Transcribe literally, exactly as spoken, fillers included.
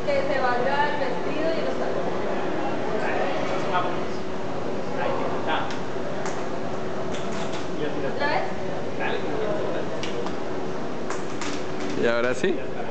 que se valga el vestido y los tacones. Vámonos. Ahí está. ¿Otra vez? Dale. Y ahora sí.